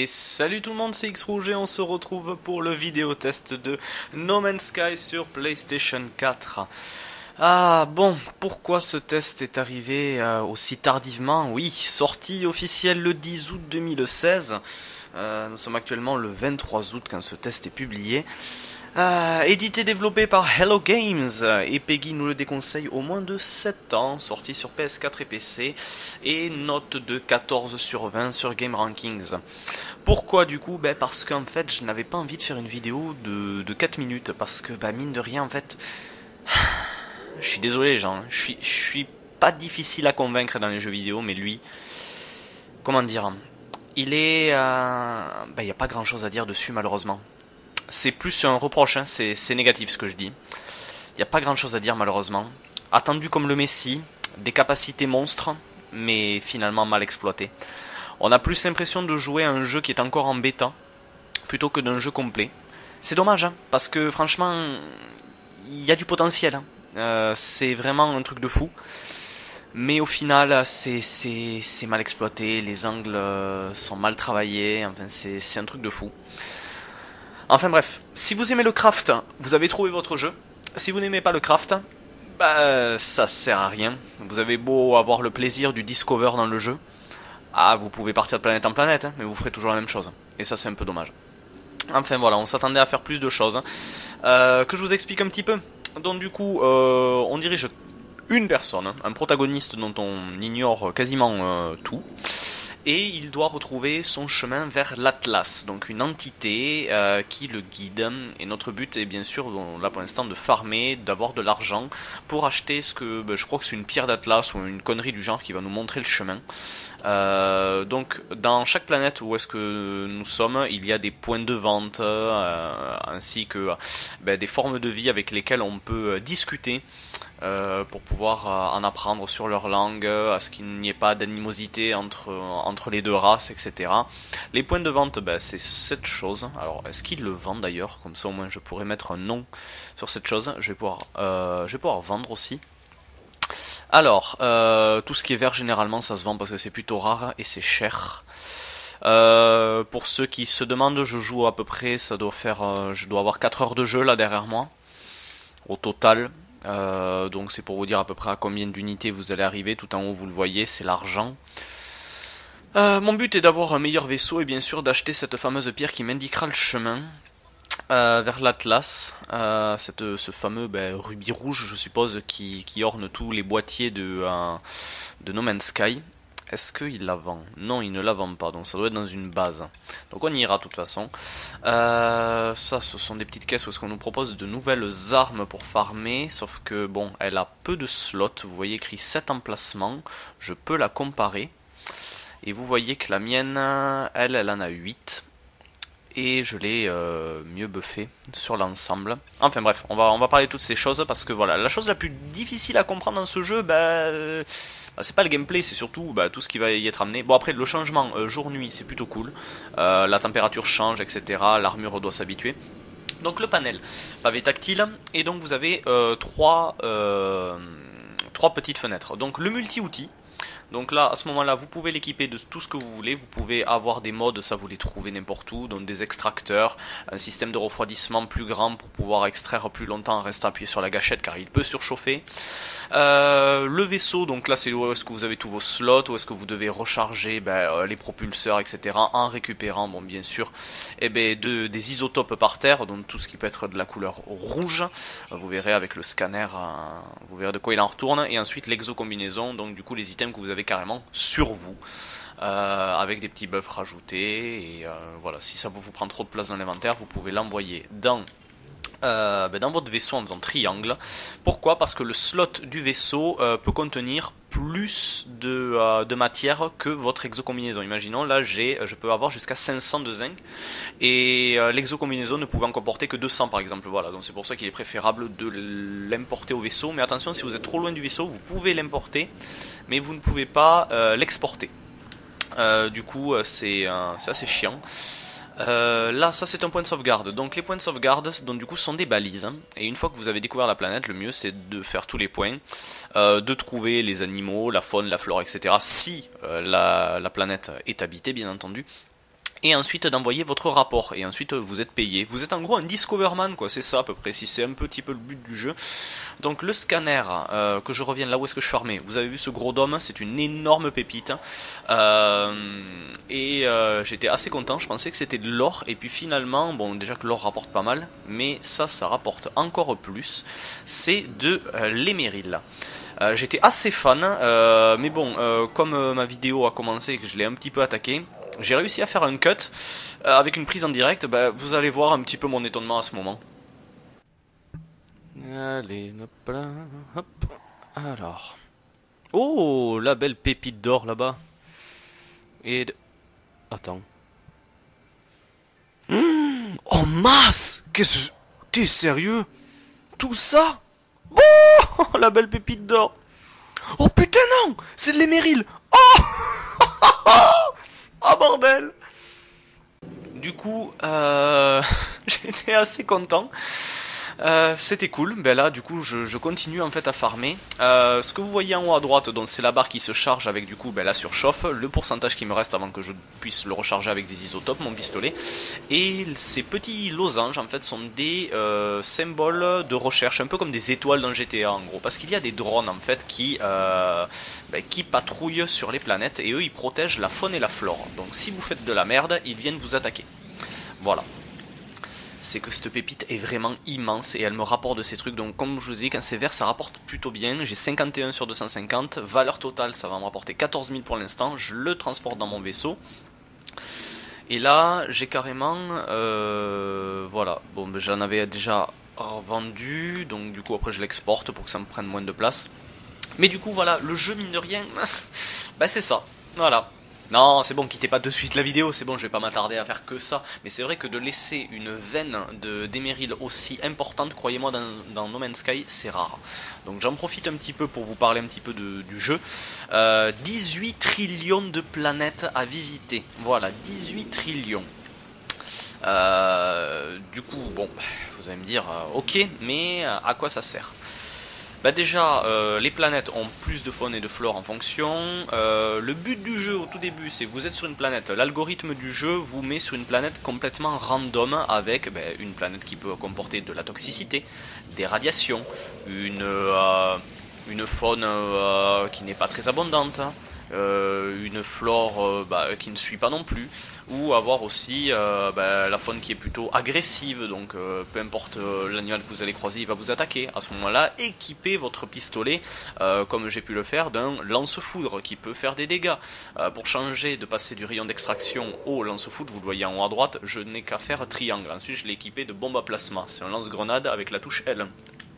Salut tout le monde, c'est X-Rouge et on se retrouve pour le vidéo test de No Man's Sky sur PlayStation 4. Ah bon, pourquoi ce test est arrivé aussi tardivement? Oui, sortie officielle le 10 août 2016. Nous sommes actuellement le 23 août quand ce test est publié. Édité et développé par Hello Games, et Peggy nous le déconseille au moins de 7 ans, sorti sur PS4 et PC, et note de 14 sur 20 sur Game Rankings. Pourquoi du coup? Parce qu'en fait je n'avais pas envie de faire une vidéo de 4 minutes, parce que mine de rien en fait, je suis désolé les gens, je suis pas difficile à convaincre dans les jeux vidéo, mais lui, comment dire, il est... y a pas grand chose à dire dessus malheureusement. C'est plus un reproche, hein, c'est négatif ce que je dis. Il n'y a pas grand chose à dire malheureusement. Attendu comme le Messi, des capacités monstres, mais finalement mal exploitées. On a plus l'impression de jouer à un jeu qui est encore en bêta, plutôt que d'un jeu complet. C'est dommage, hein, parce que franchement, il y a du potentiel. Hein. C'est vraiment un truc de fou. Mais au final, c'est mal exploité, les angles sont mal travaillés, enfin c'est un truc de fou. Enfin bref, si vous aimez le craft, vous avez trouvé votre jeu. Si vous n'aimez pas le craft, ça sert à rien. Vous avez beau avoir le plaisir du discover dans le jeu. Ah, vous pouvez partir de planète en planète, hein, mais vous ferez toujours la même chose. Et ça c'est un peu dommage. Enfin voilà, on s'attendait à faire plus de choses. Que je vous explique un petit peu. Donc du coup, on dirige une personne, un protagoniste dont on ignore quasiment tout. Et il doit retrouver son chemin vers l'Atlas, donc une entité qui le guide. Et notre but est bien sûr, là pour l'instant, de farmer, d'avoir de l'argent pour acheter ce que je crois que c'est une pierre d'Atlas ou une connerie du genre qui va nous montrer le chemin. Donc dans chaque planète où est-ce que nous sommes, il y a des points de vente ainsi que des formes de vie avec lesquelles on peut discuter. Pour pouvoir en apprendre sur leur langue, à ce qu'il n'y ait pas d'animosité entre les deux races, etc. Les points de vente, c'est cette chose. Alors, est-ce qu'ils le vendent d'ailleurs? Comme ça, au moins, je pourrais mettre un nom sur cette chose. Je vais pouvoir vendre aussi. Alors, tout ce qui est vert, généralement, ça se vend parce que c'est plutôt rare et c'est cher. Pour ceux qui se demandent, je joue à peu près, ça doit faire, je dois avoir 4 heures de jeu là derrière moi, au total. Donc c'est pour vous dire à peu près à combien d'unités vous allez arriver. Tout en haut vous le voyez, c'est l'argent. Mon but est d'avoir un meilleur vaisseau et bien sûr d'acheter cette fameuse pierre qui m'indiquera le chemin vers l'Atlas. Ce fameux rubis rouge, je suppose, qui orne tous les boîtiers de No Man's Sky. Est-ce qu'il la vend? Non, il ne la vend pas, donc ça doit être dans une base. Donc on y ira de toute façon. Ça, ce sont des petites caisses où est-ce qu'on nous propose de nouvelles armes pour farmer, sauf que bon, elle a peu de slots. Vous voyez écrit 7 emplacements, je peux la comparer. Et vous voyez que la mienne, elle en a 8. Et je l'ai mieux buffé sur l'ensemble. Enfin bref, on va parler de toutes ces choses parce que voilà, la chose la plus difficile à comprendre dans ce jeu, c'est pas le gameplay, c'est surtout tout ce qui va y être amené. Bon après le changement jour-nuit c'est plutôt cool, la température change, etc. L'armure doit s'habituer. Donc le panel, pavé tactile, et donc vous avez trois petites fenêtres. Donc le multi-outil. Donc là, à ce moment-là, vous pouvez l'équiper de tout ce que vous voulez. Vous pouvez avoir des modes, ça vous les trouvez n'importe où. Donc des extracteurs, un système de refroidissement plus grand pour pouvoir extraire plus longtemps en restant appuyé sur la gâchette car il peut surchauffer. Le vaisseau, donc là c'est où est-ce que vous avez tous vos slots, où est-ce que vous devez recharger les propulseurs, etc. en récupérant, bon bien sûr, des isotopes par terre, donc tout ce qui peut être de la couleur rouge. Vous verrez avec le scanner, vous verrez de quoi il en retourne. Et ensuite l'exocombinaison, donc du coup les items que vous avez carrément sur vous, avec des petits buffs rajoutés. Et voilà, si ça vous prend trop de place dans l'inventaire, vous pouvez l'envoyer dans votre vaisseau en faisant triangle. Pourquoi? Parce que le slot du vaisseau peut contenir plus de matière que votre exocombinaison. Imaginons, là je peux avoir jusqu'à 500 de zinc et l'exocombinaison ne pouvait en comporter que 200 par exemple. Voilà, donc c'est pour ça qu'il est préférable de l'importer au vaisseau. Mais attention, si vous êtes trop loin du vaisseau, vous pouvez l'importer, mais vous ne pouvez pas l'exporter. Du coup, c'est assez chiant. Là, ça c'est un point de sauvegarde. Donc les points de sauvegarde, donc du coup, sont des balises. Et une fois que vous avez découvert la planète, le mieux c'est de faire tous les points, de trouver les animaux, la faune, la flore, etc. Si la planète est habitée, bien entendu. et ensuite d'envoyer votre rapport, et ensuite vous êtes payé. Vous êtes en gros un discoverman, quoi, c'est ça à peu près, si c'est un petit peu le but du jeu. Donc le scanner, que je revienne là où est-ce que je fermais, vous avez vu ce gros dôme, c'est une énorme pépite, j'étais assez content, je pensais que c'était de l'or, et puis finalement, bon déjà que l'or rapporte pas mal, mais ça rapporte encore plus, c'est de l'éméril. J'étais assez fan, mais bon, comme ma vidéo a commencé et que je l'ai un petit peu attaqué, j'ai réussi à faire un cut avec une prise en direct. Vous allez voir un petit peu mon étonnement à ce moment. Allez, hop là, hop. Alors. Oh, la belle pépite d'or là-bas. Attends. En masse! Qu'est-ce que... T'es sérieux? Tout ça? Oh, la belle pépite d'or. Oh putain non! C'est de l'éméril! Oh! Oh bordel! Du coup, j'étais assez content. C'était cool. Ben là, du coup, je continue en fait à farmer. Ce que vous voyez en haut à droite, donc c'est la barre qui se charge avec du coup la surchauffe, le pourcentage qui me reste avant que je puisse le recharger avec des isotopes, mon pistolet. Et ces petits losanges en fait sont des symboles de recherche, un peu comme des étoiles dans GTA en gros, parce qu'il y a des drones en fait qui patrouillent sur les planètes et eux ils protègent la faune et la flore. Donc si vous faites de la merde, ils viennent vous attaquer. Voilà. C'est que cette pépite est vraiment immense et elle me rapporte de ces trucs. Donc comme je vous ai dit, quand c'est vert ça rapporte plutôt bien. J'ai 51 sur 250, valeur totale ça va me rapporter 14 000 pour l'instant. Je le transporte dans mon vaisseau. Et là j'ai carrément voilà, bon ben, j'en avais déjà vendu, donc du coup après je l'exporte pour que ça me prenne moins de place. Mais du coup voilà, le jeu mine de rien, bah c'est ça, voilà. Non, c'est bon, quittez pas de suite la vidéo, c'est bon, je vais pas m'attarder à faire que ça. Mais c'est vrai que de laisser une veine d'éméril aussi importante, croyez-moi, dans No Man's Sky, c'est rare. Donc j'en profite un petit peu pour vous parler un petit peu du jeu. 18 trillions de planètes à visiter. Voilà, 18 trillions. Du coup, bon, vous allez me dire, ok, mais à quoi ça sert ? Bah déjà, les planètes ont plus de faune et de flore en fonction. Le but du jeu au tout début, c'est que vous êtes sur une planète. L'algorithme du jeu vous met sur une planète complètement random avec une planète qui peut comporter de la toxicité, des radiations, une faune qui n'est pas très abondante, une flore qui ne suit pas non plus, ou avoir aussi la faune qui est plutôt agressive, donc peu importe l'animal que vous allez croiser, il va vous attaquer. À ce moment-là, équipez votre pistolet, comme j'ai pu le faire, d'un lance-foudre qui peut faire des dégâts. Pour changer de passer du rayon d'extraction au lance-foudre, vous le voyez en haut à droite, je n'ai qu'à faire triangle. Ensuite, je l'ai équipé de bombe à plasma. C'est un lance-grenade avec la touche L.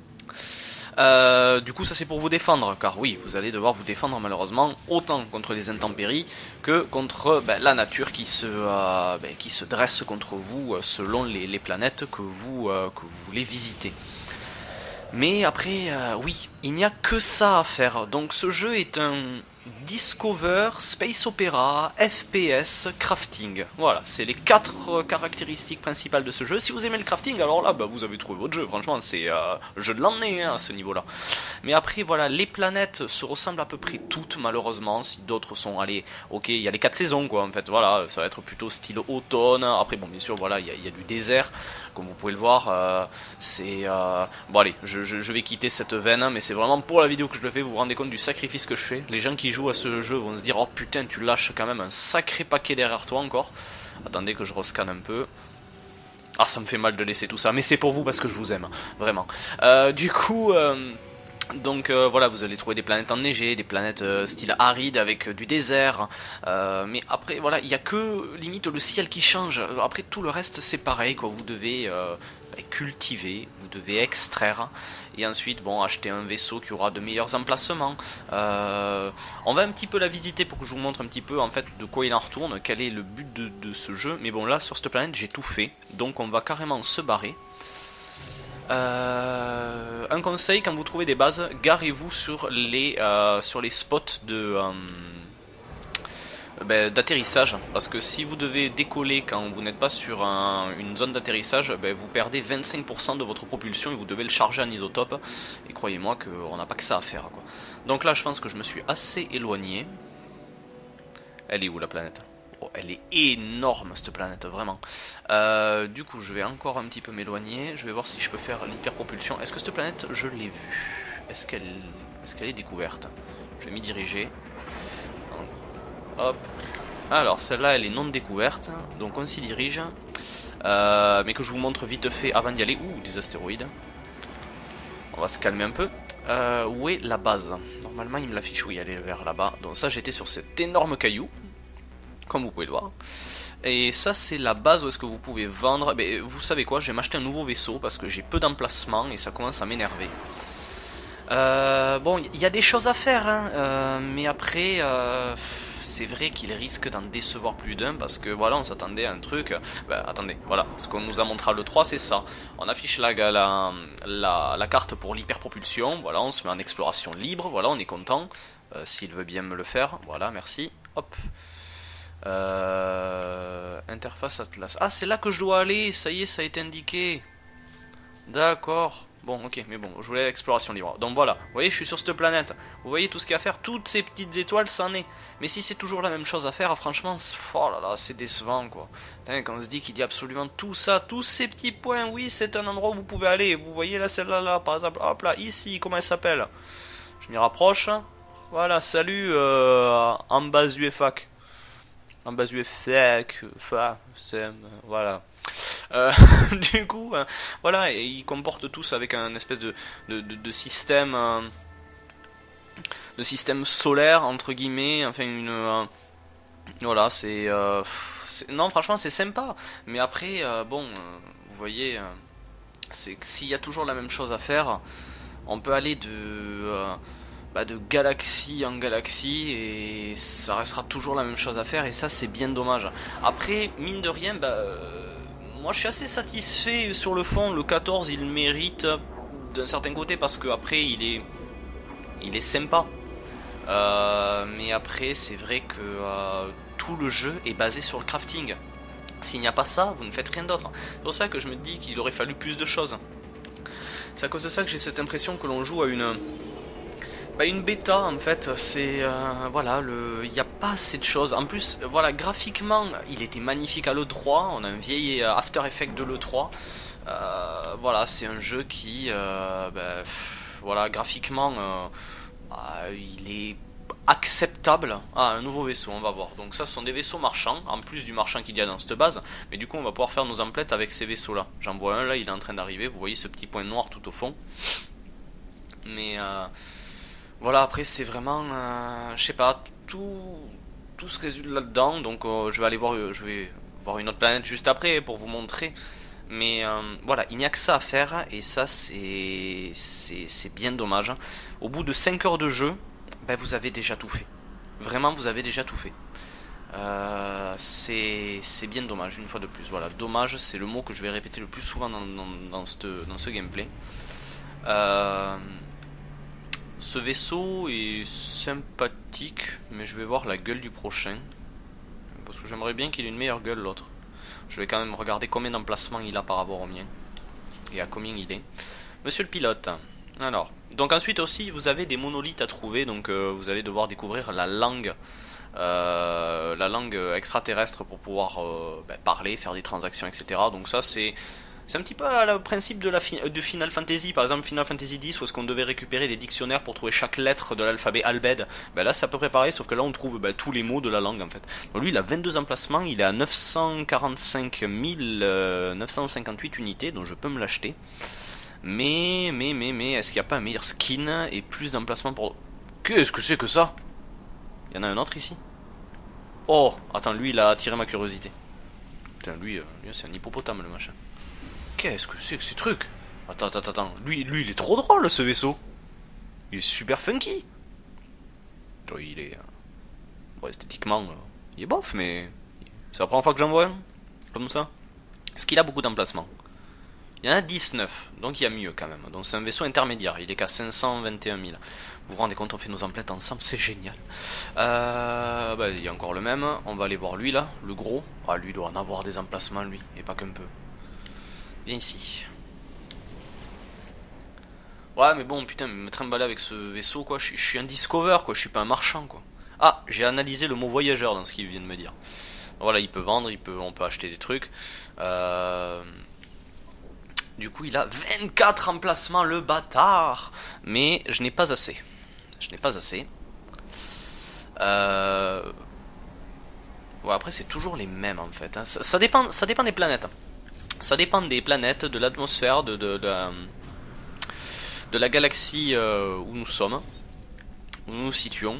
Du coup ça c'est pour vous défendre, car oui vous allez devoir vous défendre malheureusement autant contre les intempéries que contre la nature qui se dresse contre vous selon les planètes que vous voulez visiter. Mais après oui, il n'y a que ça à faire, donc ce jeu est un Discover, Space Opera, FPS, Crafting. Voilà, c'est les 4 caractéristiques principales de ce jeu. Si vous aimez le crafting, alors là, vous avez trouvé votre jeu. Franchement, c'est jeu de l'année à ce niveau-là. Mais après, voilà, les planètes se ressemblent à peu près toutes, malheureusement. Si d'autres sont, allez, ok, il y a les 4 saisons, quoi. En fait, voilà, ça va être plutôt style automne. Après, bon, bien sûr, voilà, il y a du désert, comme vous pouvez le voir. Bon, allez, je vais quitter cette veine, mais c'est vraiment pour la vidéo que je le fais. Vous vous rendez compte du sacrifice que je fais. Les gens qui jouent à ce jeu vont se dire oh putain tu lâches quand même un sacré paquet derrière toi encore. Attendez que je rescanne un peu. Ah ça me fait mal de laisser tout ça, mais c'est pour vous parce que je vous aime, vraiment. Du coup voilà, vous allez trouver des planètes enneigées, des planètes style aride avec du désert, mais après voilà, il n'y a que limite le ciel qui change. Après tout le reste c'est pareil quoi, vous devez cultiver, vous devez extraire, et ensuite bon acheter un vaisseau qui aura de meilleurs emplacements. On va un petit peu la visiter pour que je vous montre un petit peu en fait de quoi il en retourne, quel est le but de ce jeu, mais bon là sur cette planète j'ai tout fait, donc on va carrément se barrer. Un conseil, quand vous trouvez des bases, garez-vous sur les spots d'atterrissage, parce que si vous devez décoller quand vous n'êtes pas sur une zone d'atterrissage, vous perdez 25% de votre propulsion et vous devez le charger en isotope, et croyez-moi qu'on n'a pas que ça à faire quoi. Donc là je pense que je me suis assez éloigné. Elle est où la planète? Oh, elle est énorme cette planète, vraiment. Du coup, je vais encore un petit peu m'éloigner. Je vais voir si je peux faire l'hyperpropulsion. Est-ce que cette planète, je l'ai vue? Est-ce qu'elle est découverte? Je vais m'y diriger. Hop. Alors, celle-là, elle est non découverte. Donc, on s'y dirige. Mais que je vous montre vite fait avant d'y aller. Ouh, des astéroïdes. On va se calmer un peu. Où est la base? Normalement, il me l'affiche. Oui, elle est vers là-bas. Donc, ça, j'étais sur cet énorme caillou. Comme vous pouvez le voir. Et ça c'est la base où est-ce que vous pouvez vendre. Mais vous savez quoi, je vais m'acheter un nouveau vaisseau parce que j'ai peu d'emplacement et ça commence à m'énerver. Bon, il y a des choses à faire, hein, mais après, c'est vrai qu'il risque d'en décevoir plus d'un parce que voilà, on s'attendait à un truc. Ben, attendez, voilà, ce qu'on nous a montré à l'E3, c'est ça. On affiche la carte pour l'hyperpropulsion, voilà, on se met en exploration libre, voilà, on est content. S'il veut bien me le faire, voilà, merci. Hop. Interface Atlas. Ah, c'est là que je dois aller, ça y est, ça a été indiqué. D'accord. Bon, ok, mais bon, je voulais exploration libre. Donc voilà, vous voyez, je suis sur cette planète. Vous voyez tout ce qu'il y a à faire, toutes ces petites étoiles, c'en est. Mais si c'est toujours la même chose à faire, franchement, oh là là, c'est décevant, quoi. Quand on se dit qu'il y a absolument tout ça, tous ces petits points, oui, c'est un endroit où vous pouvez aller. Vous voyez là, celle-là, là, par exemple, hop là, ici, comment elle s'appelle? Je m'y rapproche. Voilà, salut, Ambas UFAC. Ambas UFAC, voilà. Du coup, voilà, et ils comportent tous avec un espèce de système, système solaire entre guillemets. Enfin, voilà, non, franchement, c'est sympa. Mais après, bon, vous voyez, c'est que s'il y a toujours la même chose à faire, on peut aller de galaxie en galaxie et ça restera toujours la même chose à faire et ça c'est bien dommage. Après, mine de rien, moi je suis assez satisfait sur le fond. Le 14 il mérite d'un certain côté parce que après il est sympa. Mais après c'est vrai que tout le jeu est basé sur le crafting. S'il n'y a pas ça, vous ne faites rien d'autre. C'est pour ça que je me dis qu'il aurait fallu plus de choses. C'est à cause de ça que j'ai cette impression que l'on joue à une bêta en fait, c'est voilà, il n'y a pas assez de choses. En plus, voilà, graphiquement, il était magnifique à l'E3. On a un vieil After Effects de l'E3. Voilà, c'est un jeu qui, voilà, graphiquement, il est acceptable. Ah, un nouveau vaisseau, on va voir. Donc ça, ce sont des vaisseaux marchands, en plus du marchand qu'il y a dans cette base. Mais du coup, on va pouvoir faire nos emplettes avec ces vaisseaux-là. J'en vois un là, il est en train d'arriver. Vous voyez ce petit point noir tout au fond. Mais voilà, après c'est vraiment, je sais pas, tout se résume là-dedans. Donc je vais voir une autre planète juste après pour vous montrer. Mais voilà, il n'y a que ça à faire et ça c'est bien dommage. Au bout de 5 heures de jeu, vous avez déjà tout fait. Vraiment, vous avez déjà tout fait. C'est bien dommage, une fois de plus. Voilà, dommage, c'est le mot que je vais répéter le plus souvent dans ce gameplay. Ce vaisseau est sympathique, mais je vais voir la gueule du prochain. Parce que j'aimerais bien qu'il ait une meilleure gueule, l'autre. Je vais quand même regarder combien d'emplacements il a par rapport au mien. Et à combien il est. Monsieur le pilote. Alors, donc ensuite aussi, vous avez des monolithes à trouver. Donc vous allez devoir découvrir la langue extraterrestre pour pouvoir parler, faire des transactions, etc. Donc ça, c'est un petit peu le principe de Final Fantasy. Par exemple, Final Fantasy X, où est-ce qu'on devait récupérer des dictionnaires pour trouver chaque lettre de l'alphabet Albed. Là, c'est à peu près pareil, sauf que là, on trouve tous les mots de la langue, en fait. Donc, lui, il a 22 emplacements, il est à 945 958 unités, donc je peux me l'acheter. Mais, est-ce qu'il n'y a pas un meilleur skin et plus d'emplacements pour... Qu'est-ce que c'est que ça? Il y en a un autre ici? Oh, attends, lui, il a attiré ma curiosité. Putain, lui c'est un hippopotame, le machin. Qu'est-ce que c'est que ces trucs? Attends. Lui, il est trop drôle, ce vaisseau. Il est super funky. Il est... bon, esthétiquement, il est bof, mais... c'est la première fois que j'en vois un. Comme ça. Est-ce qu'il a beaucoup d'emplacements? Il y en a 19, donc il y a mieux quand même. Donc c'est un vaisseau intermédiaire, il est qu'à 521 000. Vous vous rendez compte, on fait nos emplettes ensemble, c'est génial. Il y a encore le même. On va aller voir lui là, le gros. Ah, lui, il doit en avoir des emplacements, lui, et pas qu'un peu. Viens ici. Ouais, mais bon, putain, me trimballer avec ce vaisseau, quoi. Je suis un discover, quoi. Je suis pas un marchand, quoi. Ah, j'ai analysé le mot voyageur dans ce qu'il vient de me dire. Voilà, il peut vendre, on peut acheter des trucs. Du coup, il a 24 emplacements, le bâtard. Mais je n'ai pas assez. Je n'ai pas assez. Ouais, après, c'est toujours les mêmes en fait. Hein. Ça dépend des planètes. Ça dépend des planètes, de l'atmosphère, de la galaxie où nous sommes, où nous nous situons.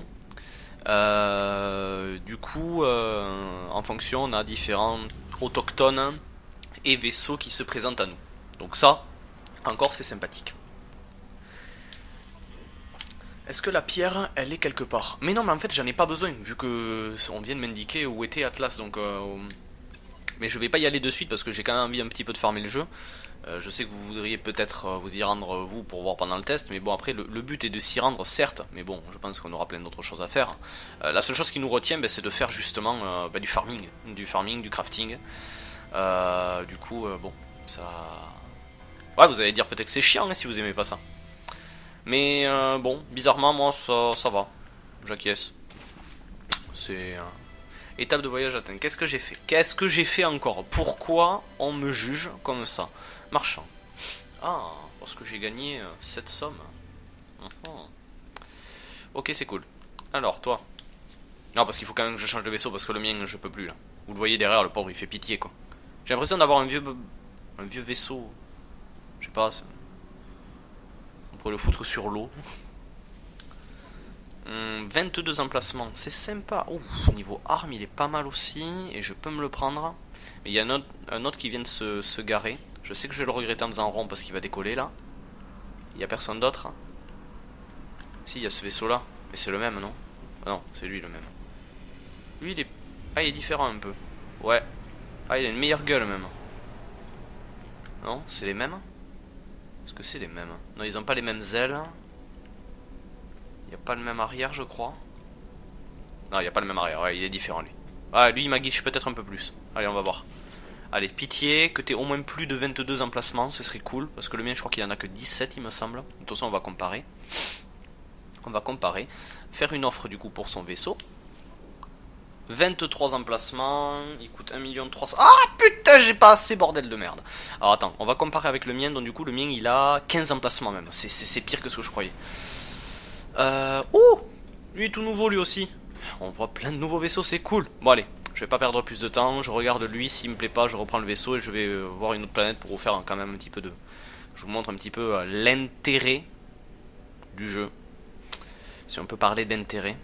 Du coup, en fonction, on a différents autochtones et vaisseaux qui se présentent à nous. Donc ça, encore, c'est sympathique. Est-ce que la pierre, elle est quelque part? Mais non, mais en fait, j'en ai pas besoin, vu que on vient de m'indiquer où était Atlas, donc... Mais je vais pas y aller de suite, parce que j'ai quand même envie un petit peu de farmer le jeu. Je sais que vous voudriez peut-être vous y rendre, vous, pour voir pendant le test, mais bon, après, le but est de s'y rendre, certes, mais bon, je pense qu'on aura plein d'autres choses à faire. La seule chose qui nous retient, c'est de faire justement du farming, du crafting. Du coup, bon, ça... Ouais, vous allez dire peut-être que c'est chiant, hein, si vous aimez pas ça. Mais bon, bizarrement, moi, ça va. J'acquiesce. C'est... étape de voyage atteinte. Qu'est-ce que j'ai fait? Qu'est-ce que j'ai fait encore? Pourquoi on me juge comme ça? Marchand. Ah, parce que j'ai gagné cette somme. Ok, c'est cool. Alors, toi. Non, parce qu'il faut quand même que je change de vaisseau, parce que le mien, je peux plus, là. Vous le voyez derrière, le pauvre, il fait pitié, quoi. J'ai l'impression d'avoir un vieux vaisseau. Je sais pas, on pourrait le foutre sur l'eau. 22 emplacements, c'est sympa. Ouf, niveau arme, il est pas mal aussi. Et je peux me le prendre. Mais il y a un autre qui vient de se garer. Je sais que je vais le regretter en faisant rond parce qu'il va décoller là. Il y a personne d'autre. Si, il y a ce vaisseau là. Mais c'est le même, non? Ah non, c'est lui le même. Lui, il est... Ah, il est différent un peu. Ouais. Ah, il a une meilleure gueule même. Non, c'est les mêmes? Est-ce que c'est les mêmes? Non, ils ont pas les mêmes ailes. Il n'y a pas le même arrière, je crois. Non, il n'y a pas le même arrière. Ouais, il est différent, lui. Ah, lui, il m'aguiche peut-être un peu plus. Allez, on va voir. Allez, pitié, que t'aies au moins plus de 22 emplacements, ce serait cool. Parce que le mien, je crois qu'il en a que 17, il me semble. De toute façon, on va comparer. On va comparer. Faire une offre, du coup, pour son vaisseau. 23 emplacements. Il coûte 1 300 000. Ah, putain, j'ai pas assez, bordel de merde. Alors, attends, on va comparer avec le mien. Donc, du coup, le mien, il a 15 emplacements, même. C'est pire que ce que je croyais. Oh, lui est tout nouveau, lui aussi. On voit plein de nouveaux vaisseaux, c'est cool. Bon, allez, je vais pas perdre plus de temps. Je regarde lui, s'il me plaît pas, je reprends le vaisseau et je vais voir une autre planète pour vous faire quand même un petit peu de... Je vous montre un petit peu l'intérêt du jeu. Si on peut parler d'intérêt.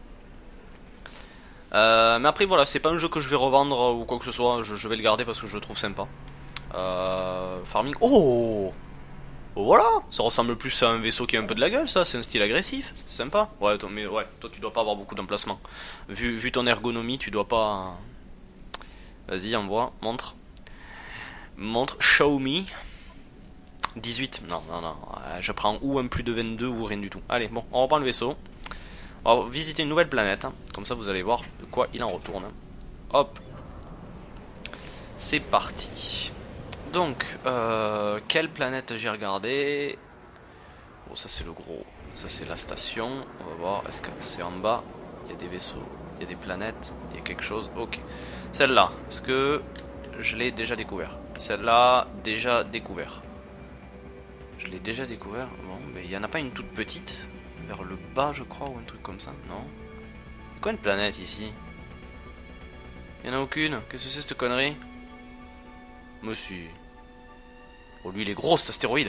Mais après, voilà, c'est pas un jeu que je vais revendre ou quoi que ce soit. Je vais le garder parce que je le trouve sympa. Farming. Oh! Voilà, ça ressemble plus à un vaisseau qui a un peu de la gueule, ça, c'est un style agressif, c'est sympa. Ouais, toi, mais ouais, toi tu dois pas avoir beaucoup d'emplacement. Vu ton ergonomie, tu dois pas... Vas-y, envoie, montre. Montre, show me. 18, non, je prends ou un plus de 22 ou rien du tout. Allez, bon, on reprend le vaisseau. On va visiter une nouvelle planète, hein. Comme ça vous allez voir de quoi il en retourne. Hop. C'est parti. Donc, quelle planète j'ai regardé? Oh, ça c'est le gros. Ça c'est la station. On va voir. Est-ce que c'est en bas? Il y a des vaisseaux, il y a des planètes, il y a quelque chose. Ok. Celle-là, est-ce que je l'ai déjà découvert? Celle-là, déjà découvert. Je l'ai déjà découvert. Bon, mais il n'y en a pas une toute petite vers le bas, je crois, ou un truc comme ça. Non. C'est quoi une planète ici? Il n'y en a aucune. Qu'est-ce que c'est cette connerie? Monsieur. Oh, lui il est gros cet astéroïde.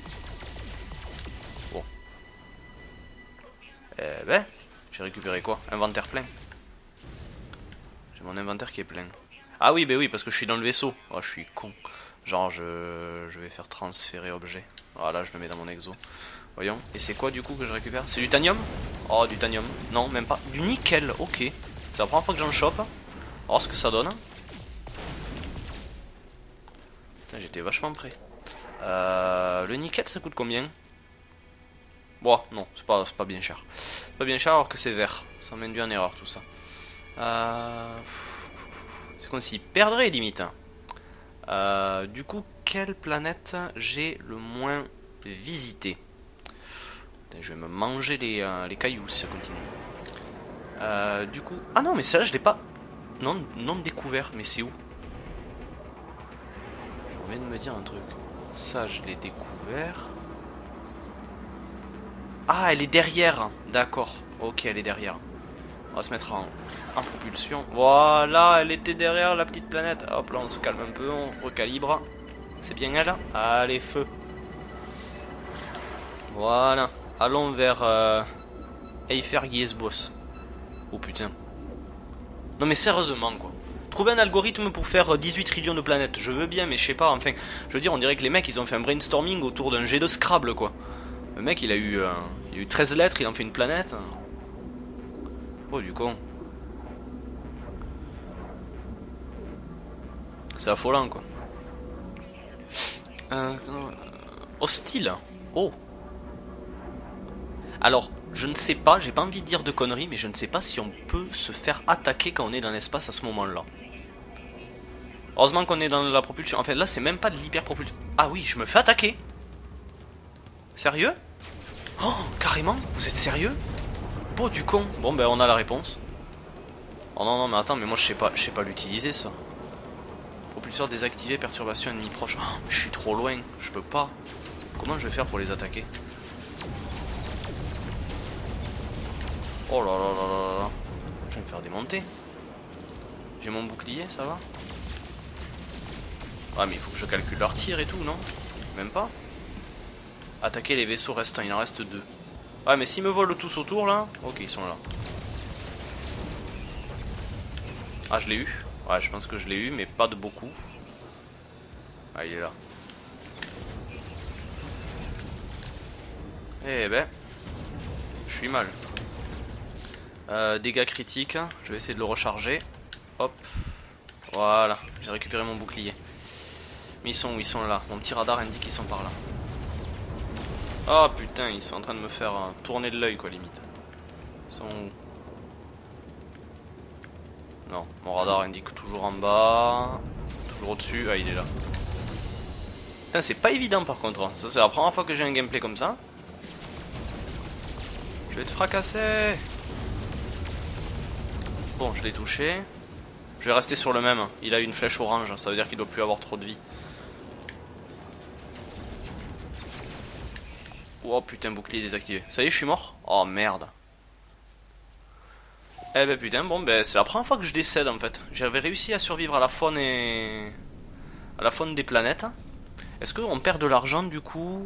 Bon. Eh ben, j'ai récupéré quoi? Inventaire plein. J'ai mon inventaire qui est plein. Ah oui, ben oui, parce que je suis dans le vaisseau. Oh, je suis con. Genre, je vais faire transférer objet. Voilà, je le mets dans mon exo. Voyons. Et c'est quoi du coup que je récupère? C'est du tanium? Oh, du tanium. Non, même pas. Du nickel, ok. C'est la première fois que j'en chope. On va voir ce que ça donne. J'étais vachement prêt. Le nickel ça coûte combien? Bon, non, c'est pas bien cher. C'est pas bien cher alors que c'est vert. Ça m'induit en erreur tout ça. C'est qu'on s'y perdrait limite. Du coup, quelle planète j'ai le moins visité? Je vais me manger les cailloux si ça continue. Du coup... Ah non, mais celle-là je l'ai pas... non découvert. Mais c'est où? On vient de me dire un truc. Ça, je l'ai découvert. Ah, elle est derrière. D'accord. Ok, elle est derrière. On va se mettre en propulsion. Voilà, elle était derrière la petite planète. Hop là, on se calme un peu, on recalibre. C'est bien elle. Allez, feu. Voilà. Allons vers Eifer-Giesbos. Oh putain. Non mais sérieusement quoi. Trouver un algorithme pour faire 18 trillions de planètes, je veux bien, mais je sais pas, enfin, je veux dire, on dirait que les mecs ils ont fait un brainstorming autour d'un jet de Scrabble quoi. Le mec il a eu 13 lettres, il en fait une planète. Oh du con. C'est affolant quoi. Hostile. Oh. Alors, je ne sais pas, j'ai pas envie de dire de conneries, mais je ne sais pas si on peut se faire attaquer quand on est dans l'espace à ce moment-là. Heureusement qu'on est dans la propulsion. En fait, là, c'est même pas de l'hyperpropulsion. Ah oui, je me fais attaquer. Sérieux? Oh, carrément? Vous êtes sérieux? Beau du con. Bon, ben, on a la réponse. Oh non, non, mais attends, mais moi, je sais pas l'utiliser, ça. Propulseur désactivé, perturbation ennemie proche. Oh, je suis trop loin, je peux pas. Comment je vais faire pour les attaquer? Oh là là là là là. Je vais me faire démonter. J'ai mon bouclier, ça va? Ah mais il faut que je calcule leur tir et tout, non? Même pas? Attaquer les vaisseaux restants, il en reste 2. Ah mais s'ils me volent tous autour là... Ok, ils sont là. Ah je l'ai eu. Ouais, je pense que je l'ai eu, mais pas de beaucoup. Ah il est là. Eh ben... Je suis mal. Dégâts critiques, je vais essayer de le recharger. Hop. Voilà, j'ai récupéré mon bouclier. Mais ils sont où? Ils sont là. Mon petit radar indique qu'ils sont par là. Oh putain, ils sont en train de me faire tourner de l'œil quoi limite. Ils sont où? Non, mon radar indique toujours en bas. Toujours au-dessus. Ah il est là. Putain c'est pas évident par contre. Ça c'est la première fois que j'ai un gameplay comme ça. Je vais te fracasser. Bon, je l'ai touché. Je vais rester sur le même. Il a une flèche orange, ça veut dire qu'il doit plus avoir trop de vie. Oh putain, bouclier désactivé. Ça y est, je suis mort? Oh merde. Eh ben putain, bon ben c'est la première fois que je décède en fait. J'avais réussi à survivre à la faune et... à la faune des planètes. Est-ce qu'on perd de l'argent du coup?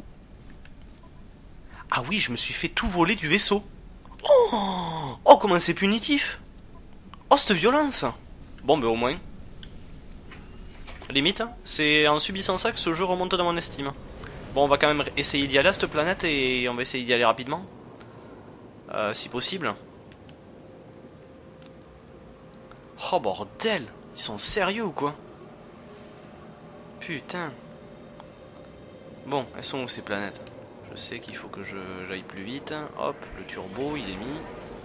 Ah oui, je me suis fait tout voler du vaisseau. Oh, oh comment c'est punitif. Oh cette violence. Bon ben au moins. Limite, c'est en subissant ça que ce jeu remonte dans mon estime. Bon on va quand même essayer d'y aller à cette planète et on va essayer d'y aller rapidement. Si possible. Oh bordel. Ils sont sérieux ou quoi? Putain. Bon, elles sont où ces planètes? Je sais qu'il faut que j'aille plus vite. Hop, le turbo il est mis.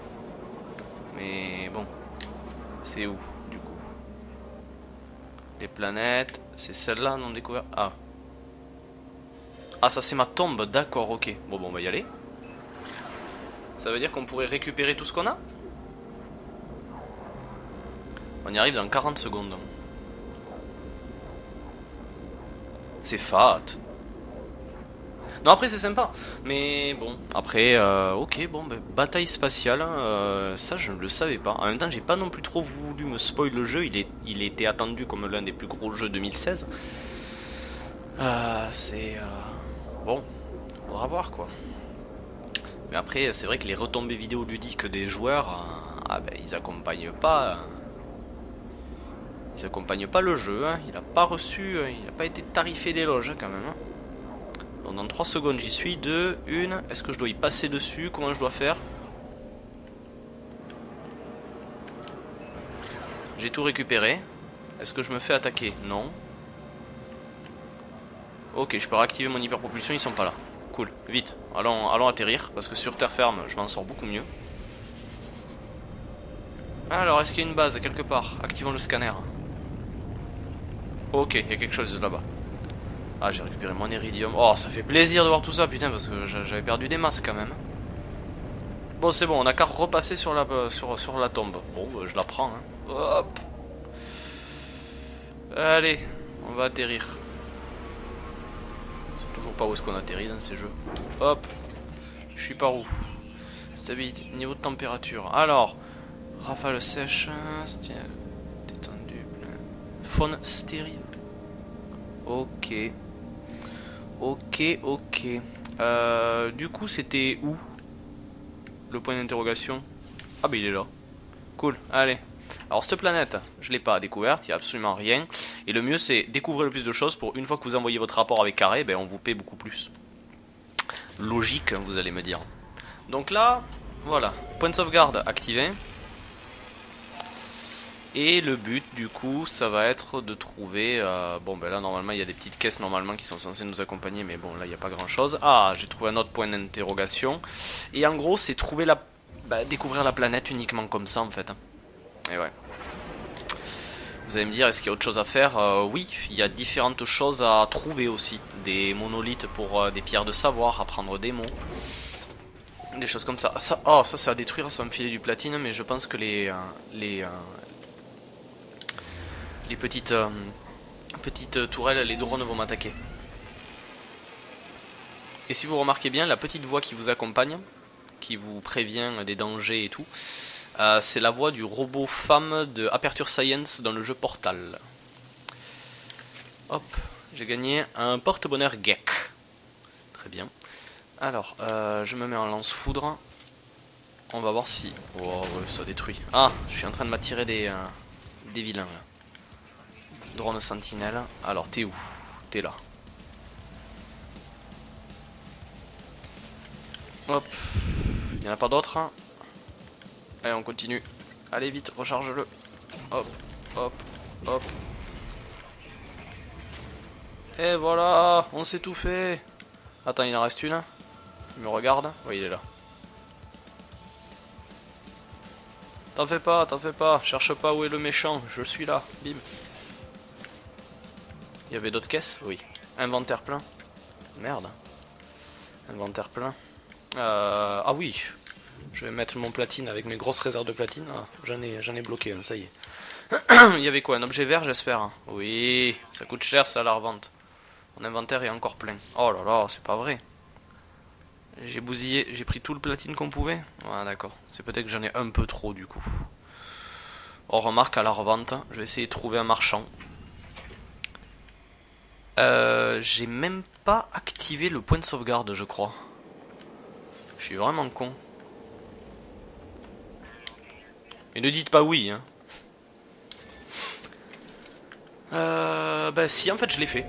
Mais bon. C'est où du coup? Les planètes, c'est celle-là non découverte. Ah. Ah ça c'est ma tombe, d'accord, ok. Bon on va y aller. Ça veut dire qu'on pourrait récupérer tout ce qu'on a? On y arrive dans 40 secondes. C'est fat. Non après c'est sympa. Mais bon, après, ok, bon, bah, bataille spatiale, ça je ne le savais pas. En même temps j'ai pas non plus trop voulu me spoil le jeu, il était attendu comme l'un des plus gros jeux 2016. C'est... bon, faudra voir quoi. Mais après c'est vrai que les retombées vidéoludiques des joueurs, ah ben ils accompagnent pas... ils accompagnent pas le jeu, hein. Il a pas reçu, il a pas été tarifé d'éloge hein, quand même. Hein. Donc dans 3 secondes j'y suis, 2, 1, est-ce que je dois y passer dessus? Comment je dois faire? J'ai tout récupéré. Est-ce que je me fais attaquer? Non. Ok, je peux réactiver mon hyperpropulsion, ils sont pas là. Cool, vite, allons atterrir, parce que sur terre ferme je m'en sors beaucoup mieux. Alors, est-ce qu'il y a une base quelque part? Activons le scanner. Ok, il y a quelque chose là-bas. Ah, j'ai récupéré mon iridium. Oh, ça fait plaisir de voir tout ça, putain, parce que j'avais perdu des masses quand même. Bon, c'est bon, on a qu'à repasser sur la tombe. Bon, bah, je la prends. Hein. Hop. Allez, on va atterrir. Je sais toujours pas où est-ce qu'on atterrit dans ces jeux. Hop, je suis par où? Stabilité, niveau de température. Alors, rafale sèche, détendu, faune stérile. Ok. Ok. Du coup, c'était où? Le point d'interrogation. Ah bah il est là. Cool, allez. Alors cette planète, je l'ai pas découverte, il n'y a absolument rien. Et le mieux c'est découvrir le plus de choses pour une fois que vous envoyez votre rapport avec Carré, ben on vous paie beaucoup plus. Logique, vous allez me dire. Donc là, voilà, point de sauvegarde activé. Et le but du coup ça va être de trouver bon ben là normalement il y a des petites caisses normalement qui sont censées nous accompagner, mais bon là il n'y a pas grand chose. Ah, j'ai trouvé un autre point d'interrogation. Et en gros c'est trouver la découvrir la planète uniquement comme ça en fait. Et ouais. Vous allez me dire, est-ce qu'il y a autre chose à faire? Oui, il y a différentes choses à trouver aussi. Des monolithes pour des pierres de savoir, apprendre des mots. Des choses comme ça. Ça c'est à détruire, ça va me filer du platine, mais je pense que les petites tourelles, les drones vont m'attaquer. Et si vous remarquez bien, la petite voix qui vous accompagne, qui vous prévient des dangers et tout, c'est la voix du robot femme de Aperture Science dans le jeu Portal. Hop, j'ai gagné un porte-bonheur Gek. Très bien. Alors, je me mets en lance-foudre. On va voir si... Oh, ouais, ça détruit. Ah, je suis en train de m'attirer des vilains, là. Drone sentinelle. Alors, t'es où? T'es là. Hop. Il n'y en a pas d'autres. Allez, on continue. Allez, vite, recharge-le. Hop. Et voilà, on s'est tout fait. Attends, il en reste une. Il me regarde. Oui, il est là. T'en fais pas. Cherche pas où est le méchant. Je suis là. Bim. Il y avait d'autres caisses? Oui. Inventaire plein. Merde. Inventaire plein. Ah oui. Je vais mettre mon platine avec mes grosses réserves de platine. Ah, j'en ai bloqué, ça y est. Il y avait quoi? Un objet vert, j'espère. Oui. Ça coûte cher, ça, à la revente. Mon inventaire est encore plein. Oh là là, c'est pas vrai. J'ai bousillé, j'ai pris tout le platine qu'on pouvait. Ah d'accord, c'est peut-être que j'en ai un peu trop du coup. On remarque à la revente, je vais essayer de trouver un marchand. J'ai même pas activé le point de sauvegarde, je crois. Je suis vraiment con. Mais ne dites pas oui, hein. Bah si, en fait je l'ai fait.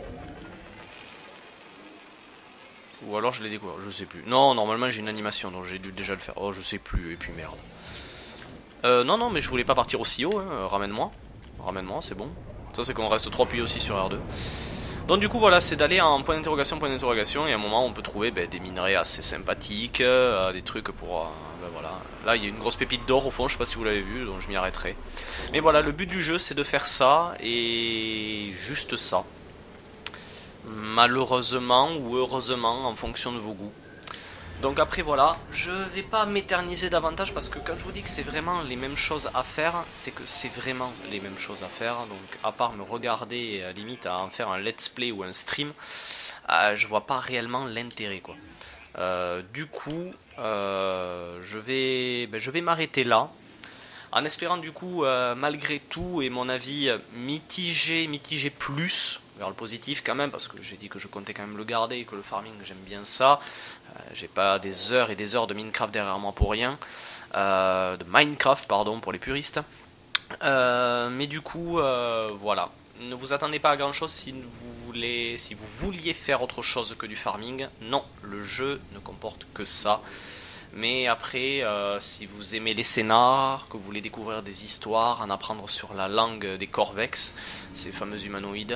Ou alors je l'ai découvert, je sais plus. Non, normalement j'ai une animation, donc j'ai dû déjà le faire. Oh, je sais plus, et puis merde. Non, mais je voulais pas partir aussi haut, hein. Ramène-moi. Ramène-moi, c'est bon. Ça c'est qu'on reste 3 appuyé aussi sur R2. Donc du coup voilà, c'est d'aller en point d'interrogation, et à un moment on peut trouver des minerais assez sympathiques, des trucs pour... voilà. Là il y a une grosse pépite d'or au fond, je sais pas si vous l'avez vu, donc je m'y arrêterai. Mais voilà, le but du jeu c'est de faire ça, et juste ça. Malheureusement ou heureusement en fonction de vos goûts. Donc après voilà, je vais pas m'éterniser davantage parce que quand je vous dis que c'est vraiment les mêmes choses à faire, c'est que c'est vraiment les mêmes choses à faire. Donc à part me regarder limite à en faire un let's play ou un stream, je vois pas réellement l'intérêt quoi. Du coup, je vais m'arrêter là. En espérant du coup, malgré tout, et mon avis mitigé plus, vers le positif quand même, parce que j'ai dit que je comptais quand même le garder et que le farming j'aime bien ça. J'ai pas des heures et des heures de Minecraft derrière moi pour rien. De Minecraft, pardon, pour les puristes. Mais du coup, voilà. Ne vous attendez pas à grand chose si vous vouliez faire autre chose que du farming. Non, le jeu ne comporte que ça. Mais après, si vous aimez les scénars, que vous voulez découvrir des histoires, en apprendre sur la langue des Corvex, ces fameux humanoïdes,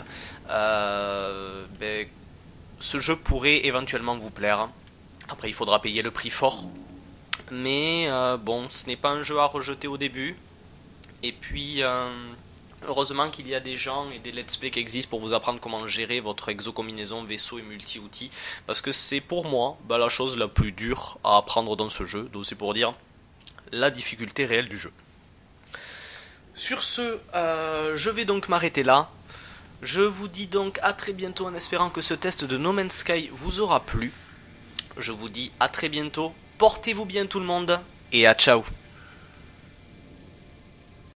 ce jeu pourrait éventuellement vous plaire. Après, il faudra payer le prix fort. Mais bon, ce n'est pas un jeu à rejeter au début. Et puis, heureusement qu'il y a des gens et des let's play qui existent pour vous apprendre comment gérer votre exocombinaison, vaisseau et multi-outils. Parce que c'est pour moi la chose la plus dure à apprendre dans ce jeu. Donc c'est pour dire la difficulté réelle du jeu. Sur ce, je vais donc m'arrêter là. Je vous dis donc à très bientôt en espérant que ce test de No Man's Sky vous aura plu. Je vous dis à très bientôt, portez-vous bien tout le monde, et à ciao.